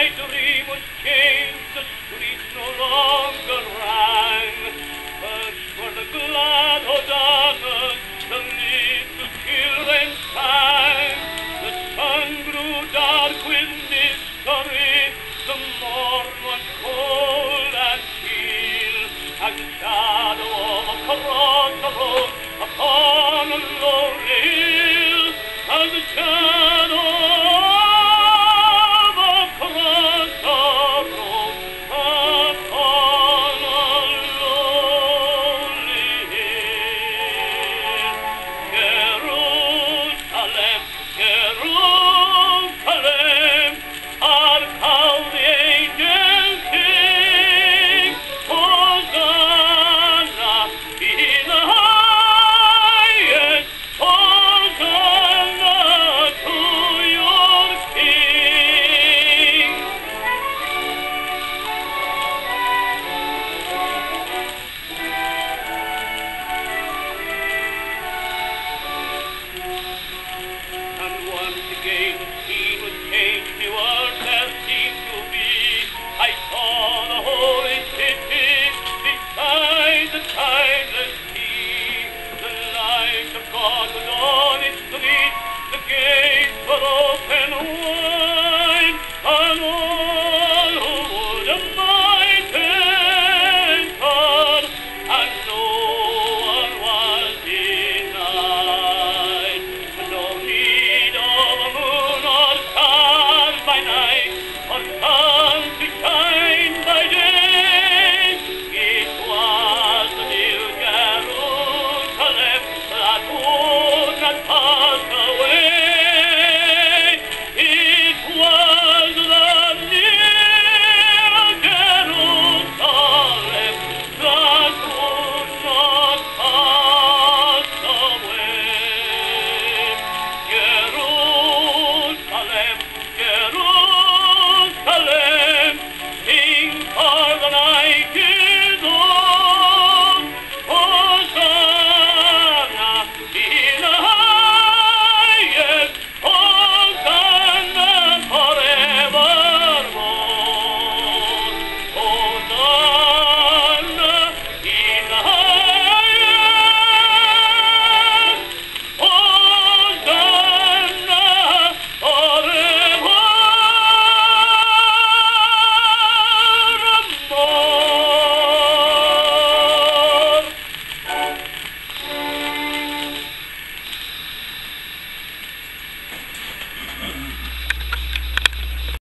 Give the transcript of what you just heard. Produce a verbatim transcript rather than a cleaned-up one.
my dream was changed, the streets no longer rang. First for the glad hosannas, the little children sang. The sun grew dark with mystery, the morn was cold and chill, as the shadow of a cross arose upon a lonely hill, as the shadow of a cross arose upon a lonely hill. Jerusalem, Jerusalem, hark how the angels sing, Hosanna in the highest, Hosanna to your King. And once again the scene